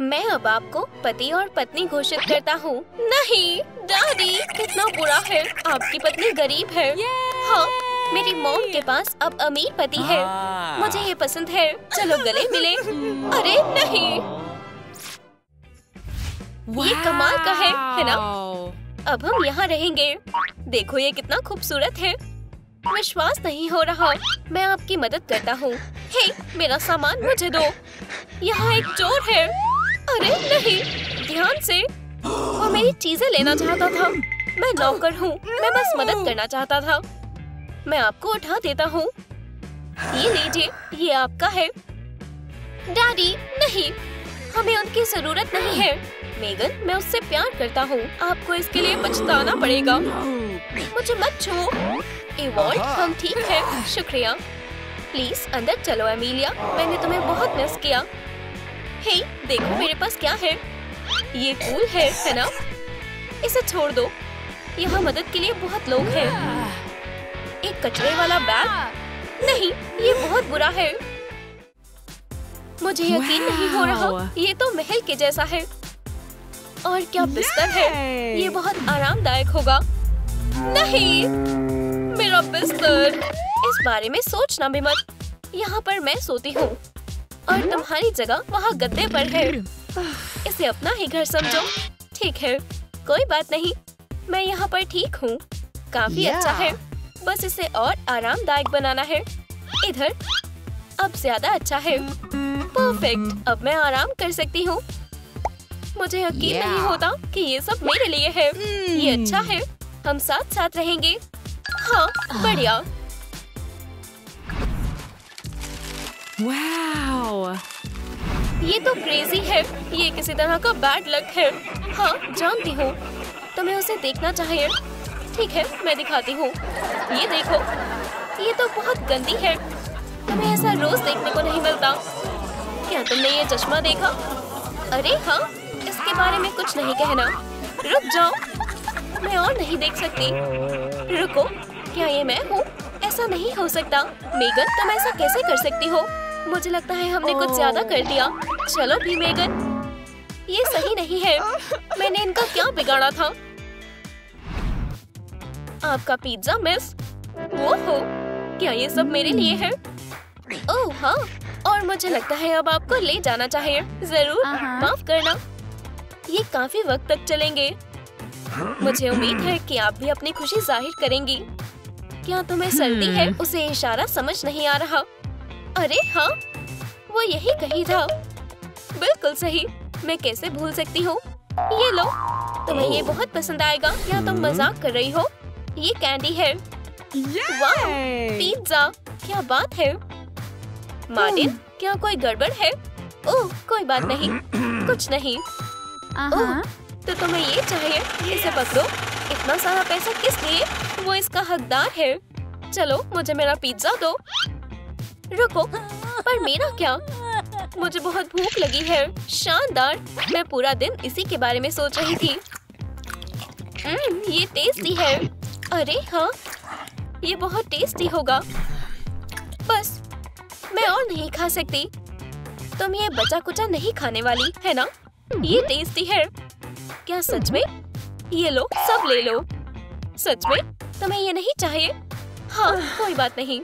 मैं अब आपको पति और पत्नी घोषित करता हूँ। नहीं दादी, कितना बुरा है। आपकी पत्नी गरीब है। हाँ, मेरी मॉम के पास अब अमीर पति है। मुझे ये पसंद है। चलो गले मिले। अरे नहीं, ये कमाल का है ना? अब हम यहाँ रहेंगे। देखो ये कितना खूबसूरत है। विश्वास नहीं हो रहा। मैं आपकी मदद करता हूँ। हे, मेरा सामान मुझे दो। यहाँ एक चोर है। अरे नहीं, ध्यान से। वो मेरी चीजें लेना चाहता था। मैं नौकर हूँ। मैं बस मदद करना चाहता था। मैं आपको उठा देता हूँ। ये लीजिए, ये आपका है। डैडी नहीं, हमें उनकी जरूरत नहीं है। मेगन, मैं उससे प्यार करता हूँ। आपको इसके लिए पछताना पड़ेगा। मुझे मत छुओ। एवॉल्ट, हम ठीक है, शुक्रिया। प्लीज अंदर चलो एमिलिया, मैंने तुम्हें बहुत मिस किया। हे, देखो मेरे पास क्या है। ये कूल है ना? इसे छोड़ दो। यहाँ मदद के लिए बहुत लोग हैं। एक कचरे वाला बैग? नहीं, ये बहुत बुरा है। मुझे यकीन नहीं हो रहा। ये तो महल के जैसा है। और क्या बिस्तर है। ये बहुत आरामदायक होगा। नहीं, मेरा बिस्तर। इस बारे में सोचना भी मत। यहाँ पर मैं सोती हूँ और तुम्हारी जगह वहाँ गद्दे पर है। इसे अपना ही घर समझो। ठीक है, कोई बात नहीं। मैं यहाँ पर ठीक हूँ। काफी अच्छा है। बस इसे और आरामदायक बनाना है। इधर अब ज्यादा अच्छा है। परफेक्ट, अब मैं आराम कर सकती हूँ। मुझे यकीन नहीं होता कि ये सब मेरे लिए है। ये अच्छा है। हम साथ साथ रहेंगे। हाँ, बढ़िया। वाओ, ये तो क्रेजी है। ये किसी तरह का बैड लक है। हाँ, जानती हूँ। तुम्हें उसे देखना चाहिए। ठीक है, मैं दिखाती हूँ। ये देखो, ये तो बहुत गंदी है। तुम्हें ऐसा रोज देखने को नहीं मिलता। क्या तुमने ये चश्मा देखा? अरे हाँ, इसके बारे में कुछ नहीं कहना। रुक जाओ, मैं और नहीं देख सकती। रुको, क्या ये मैं हूँ? ऐसा नहीं हो सकता। मेगन, तुम ऐसा कैसे कर सकती हो? मुझे लगता है हमने कुछ ज्यादा कर दिया। चलो भी मेगन, ये सही नहीं है। मैंने इनका क्या बिगाड़ा था? आपका पिज्जा मिस। ओहो, क्या ये सब मेरे लिए है? ओह हाँ, और मुझे लगता है अब आपको ले जाना चाहिए। जरूर, माफ करना। ये काफी वक्त तक चलेंगे। मुझे उम्मीद है कि आप भी अपनी खुशी जाहिर करेंगी। क्या तुम्हें सर्दी है? उसे इशारा समझ नहीं आ रहा। अरे हाँ, वो यही कही था। बिल्कुल सही। मैं कैसे भूल सकती हूँ। ये लो, तुम्हें ये बहुत पसंद आएगा। क्या तुम मजाक कर रही हो? ये कैंडी है। वाह, पिज्जा, क्या बात है। मार्टिन, क्या कोई गड़बड़ है? ओह, कोई बात नहीं, कुछ नहीं। ओह, तो तुम्हें ये चाहिए। इसे पकड़ो। इतना सारा पैसा किस लिए? वो इसका हकदार है। चलो, मुझे मेरा पिज्जा दो। रुको, पर मेरा क्या? मुझे बहुत भूख लगी है। शानदार, मैं पूरा दिन इसी के बारे में सोच रही थी। ये टेस्टी है। अरे हाँ, ये बहुत टेस्टी होगा। बस, मैं और नहीं खा सकती। तुम ये बचा कुचा नहीं खाने वाली है ना? ये टेस्टी है। क्या सच में? ये लो, सब ले लो। सच में? तुम्हें ये नहीं चाहिए? हाँ, कोई बात नहीं।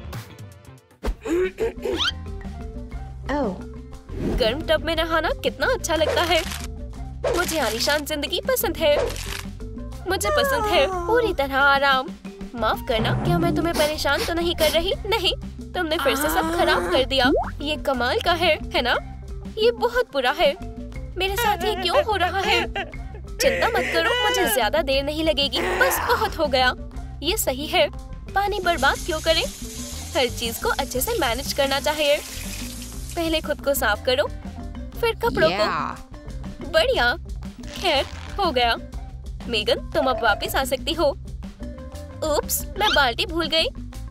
गर्म टब में नहाना कितना अच्छा लगता है। मुझे आलीशान जिंदगी पसंद है। मुझे पसंद है पूरी तरह आराम। माफ करना, क्या मैं तुम्हें परेशान तो नहीं कर रही? नहीं, तुमने फिर से सब खराब कर दिया। ये कमाल का है ना? ये बहुत बुरा है। मेरे साथ ये क्यों हो रहा है? चिंता मत करो, मुझे ज्यादा देर नहीं लगेगी। बस बहुत हो गया। ये सही है। पानी बर्बाद क्यों करें? हर चीज को अच्छे से मैनेज करना चाहिए। पहले खुद को साफ करो, फिर कपड़ों को। बढ़िया। खैर, हो गया। मेगन, तुम अब वापस आ सकती हो। उप्स, मैं बाल्टी भूल गई।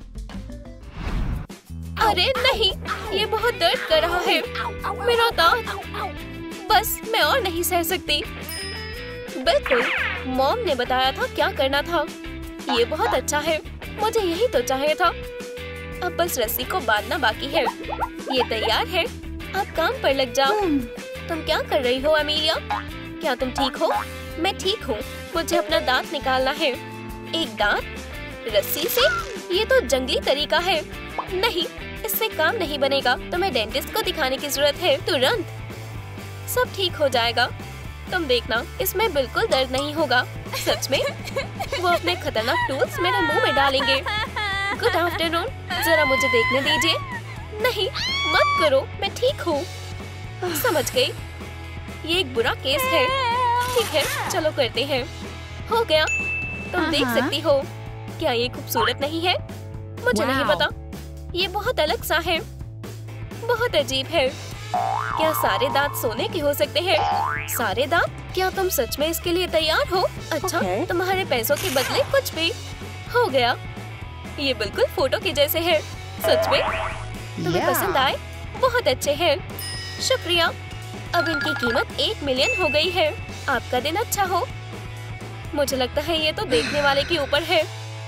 अरे नहीं, ये बहुत दर्द कर रहा है। मेरा दांत। बस, मैं और नहीं सह सकती। बिल्कुल, मॉम ने बताया था क्या करना था। ये बहुत अच्छा है। मुझे यही तो चाहिए था। अब बस रस्सी को बांधना बाकी है। ये तैयार है। अब काम पर लग जाओ। तुम क्या कर रही हो एमिलिया? क्या तुम ठीक हो? मैं ठीक हूँ। मुझे अपना दांत निकालना है। एक दांत? रस्सी से? ये तो जंगली तरीका है। नहीं, इससे काम नहीं बनेगा। तुम्हें डेंटिस्ट को दिखाने की जरूरत है तुरंत। सब ठीक हो जाएगा, तुम देखना। इसमें बिल्कुल दर्द नहीं होगा। सच में? वो अपने खतरनाक टूल्स मेरे मुंह में डालेंगे। गुड आफ्टरनून, जरा मुझे देखने दीजिए। नहीं, मत करो, मैं ठीक हूँ। समझ गई, ये एक बुरा केस है। ठीक है, चलो करते हैं। हो गया। तुम देख सकती हो। क्या ये खूबसूरत नहीं है? मुझे नहीं पता, ये बहुत अलग सा है, बहुत अजीब है। क्या सारे दांत सोने के हो सकते हैं? सारे दांत? क्या तुम सच में इसके लिए तैयार हो? अच्छा, तुम्हारे पैसों के बदले कुछ भी। हो गया। ये बिल्कुल फोटो के जैसे है। सच में? तुम्हें पसंद आए? बहुत अच्छे हैं। शुक्रिया। अब इनकी कीमत 1 मिलियन हो गई है। आपका दिन अच्छा हो। मुझे लगता है ये तो देखने वाले के ऊपर है।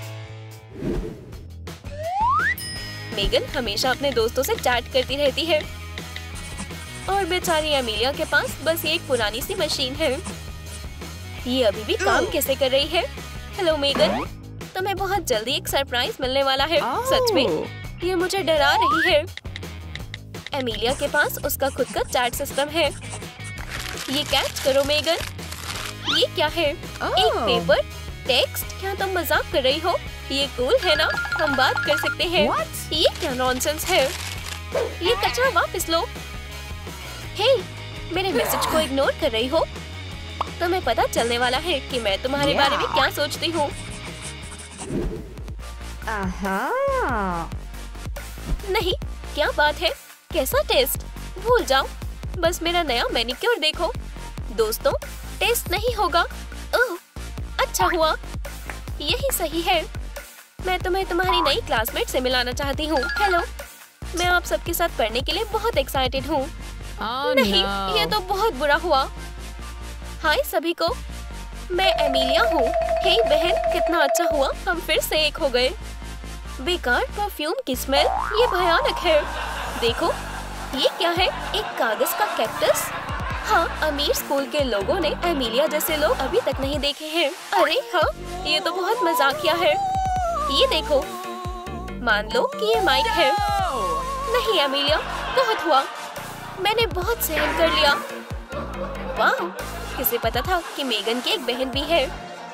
मेगन हमेशा अपने दोस्तों से चैट करती रहती है और बेचारी एमिलिया के पास बस ये एक पुरानी सी मशीन है। ये अभी भी काम कैसे कर रही है? हेलो मेगन, तुम्हें बहुत जल्दी एक सरप्राइज मिलने वाला है। सच में? ये मुझे डरा रही है। एमिलिया के पास उसका खुद का चैट सिस्टम है। ये कैच करो मेगन। ये क्या है? एक पेपर टेक्स्ट? क्या तुम मजाक कर रही हो? ये कूल है ना? हम बात कर सकते हैं। ये क्या नॉनसेंस है? ये कचरा वापस लो। हे, मेरे मैसेज को इग्नोर कर रही हो? तुम्हें पता चलने वाला है कि मैं तुम्हारे बारे में क्या सोचती हूँ। नहीं, क्या बात है? कैसा टेस्ट? भूल जाओ, बस मेरा नया मैनिक्योर देखो। दोस्तों, टेस्ट नहीं होगा। ओह, अच्छा हुआ, यही सही है। मैं तुम्हें तुम्हारी नई क्लासमेट से मिलाना चाहती हूँ। हेलो, मैं आप सबके साथ पढ़ने के लिए बहुत एक्साइटेड हूँ। नहीं, ये तो बहुत बुरा हुआ। हाय सभी को, मैं एमिलिया हूँ। हे बहन, कितना अच्छा हुआ हम फिर से एक हो गए। बेकार परफ्यूम की स्मेल, ये भयानक है। देखो, ये क्या है? एक कागज का कैक्टस। हाँ, अमीर स्कूल के लोगों ने एमिलिया जैसे लोग अभी तक नहीं देखे हैं। अरे हाँ, ये तो बहुत मजाकिया है। ये देखो, मान लो कि ये माइक है। नहीं एमिलिया, बहुत हुआ। मैंने बहुत सहन कर लिया। वाह, किसे पता था कि मेगन की एक बहन भी है।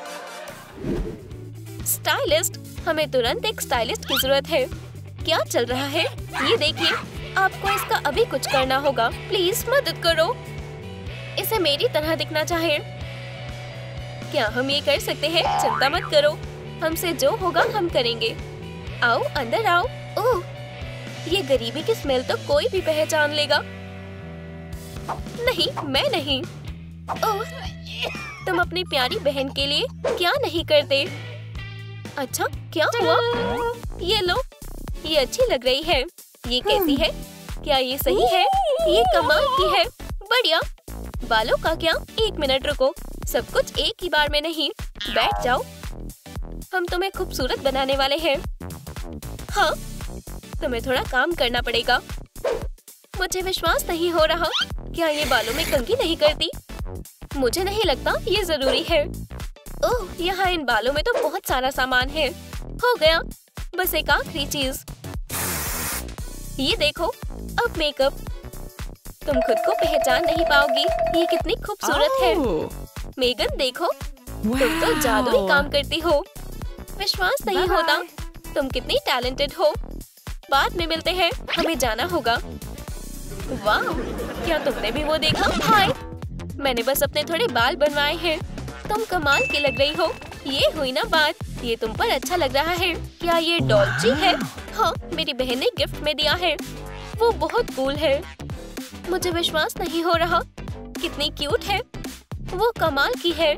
स्टाइलिस्ट, हमें तुरंत एक स्टाइलिस्ट की जरूरत है। क्या चल रहा है? ये देखिए, आपको इसका अभी कुछ करना होगा। प्लीज मदद करो। इसे मेरी तरह दिखना चाहिए। क्या हम ये कर सकते हैं? चिंता मत करो, हमसे जो होगा हम करेंगे। आओ अंदर आओ। ओह, ये गरीबी की स्मेल तो कोई भी पहचान लेगा। नहीं, मैं नहीं। ओह, तुम अपनी प्यारी बहन के लिए क्या नहीं करते? अच्छा, क्या हुआ? ये लो, ये अच्छी लग रही है। ये कैसी है? क्या ये सही है? ये कमाल की है। बढ़िया। बालों का क्या? 1 मिनट रुको, सब कुछ एक ही बार में नहीं। बैठ जाओ, हम तुम्हें खूबसूरत बनाने वाले हैं। हाँ, तुम्हें थोड़ा काम करना पड़ेगा। मुझे विश्वास नहीं हो रहा। क्या ये बालों में कंघी नहीं करती? मुझे नहीं लगता ये जरूरी है। ओह, यहाँ इन बालों में तो बहुत सारा सामान है। हो गया, बस एक आखिरी चीज। ये देखो, अब मेकअप। तुम खुद को पहचान नहीं पाओगी। ये कितनी खूबसूरत है। मेगन देखो, तुम तो जादुई काम करती हो। विश्वास नहीं होता। तुम कितनी टैलेंटेड हो। बाद में मिलते हैं, हमें जाना होगा। वाह, क्या तुमने भी वो देखा? हाय, मैंने बस अपने थोड़े बाल बनवाए हैं। तुम कमाल की लग रही हो। ये हुई ना बात। ये तुम पर अच्छा लग रहा है। क्या ये डॉल्ची है? हाँ, मेरी बहन ने गिफ्ट में दिया है। वो बहुत कूल है। मुझे विश्वास नहीं हो रहा। कितनी क्यूट है। वो कमाल की है।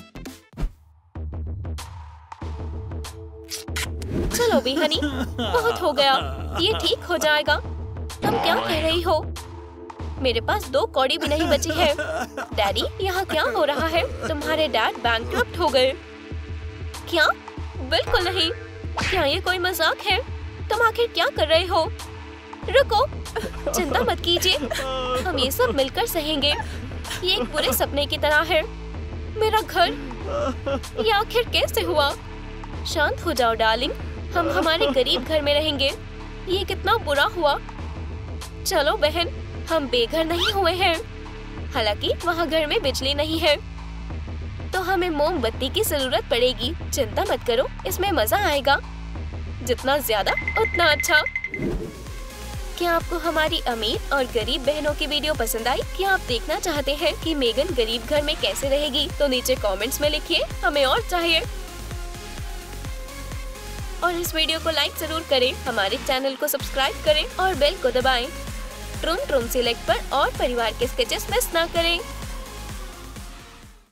चलो भी हनी, बहुत हो गया। ये ठीक हो जाएगा। तुम क्या कह रही हो? मेरे पास 2 कौड़ी भी नहीं बची है। डैडी, यहाँ क्या हो रहा है? तुम्हारे डैड बैंकक्रप्ट हो गए। क्या? बिल्कुल नहीं। क्या ये कोई मजाक है? तुम आखिर क्या कर रहे हो? रुको, चिंता मत कीजिए, हम ये सब मिलकर सहेंगे। ये एक बुरे सपने की तरह है। मेरा घर, ये आखिर कैसे हुआ? शांत हो जाओ डार्लिंग, हम हमारे गरीब घर में रहेंगे। ये कितना बुरा हुआ। चलो बहन, हम बेघर नहीं हुए हैं। हालांकि वहाँ घर में बिजली नहीं है, तो हमें मोमबत्ती की जरूरत पड़ेगी। चिंता मत करो, इसमें मजा आएगा। जितना ज्यादा उतना अच्छा। क्या आपको हमारी अमीर और गरीब बहनों की वीडियो पसंद आई? क्या आप देखना चाहते हैं कि मेगन गरीब घर में कैसे रहेगी? तो नीचे कमेंट्स में लिखिए, हमें और चाहिए। और इस वीडियो को लाइक जरूर करें, हमारे चैनल को सब्सक्राइब करें और बेल को दबाएं। ट्रूम ट्रूम सिलेक्ट पर और परिवार के स्केचेस मिस ना करें।